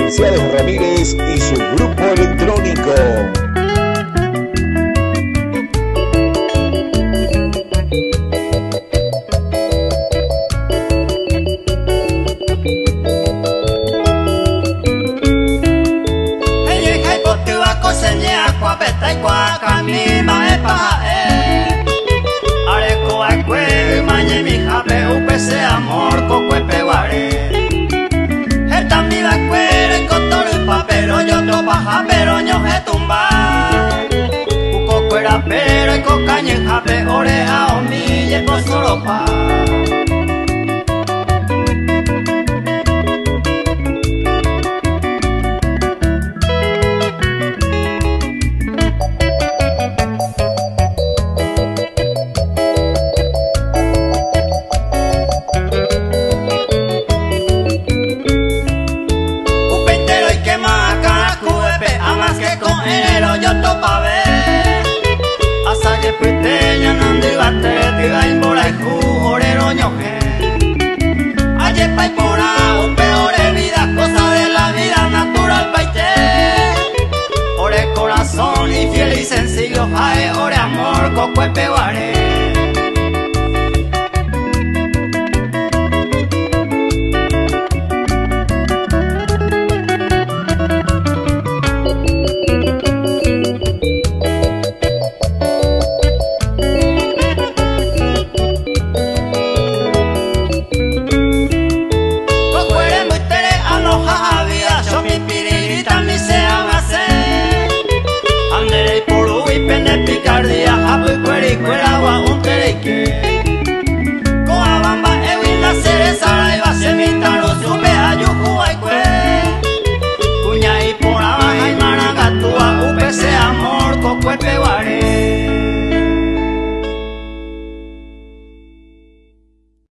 Licenciados Ramírez y su grupo electrónico. Amor coco peguare esta mi va cuere cotor papero yo to baja pero ño he tumba coco era pero y cocaña en jape oreja o mi ye por solo pa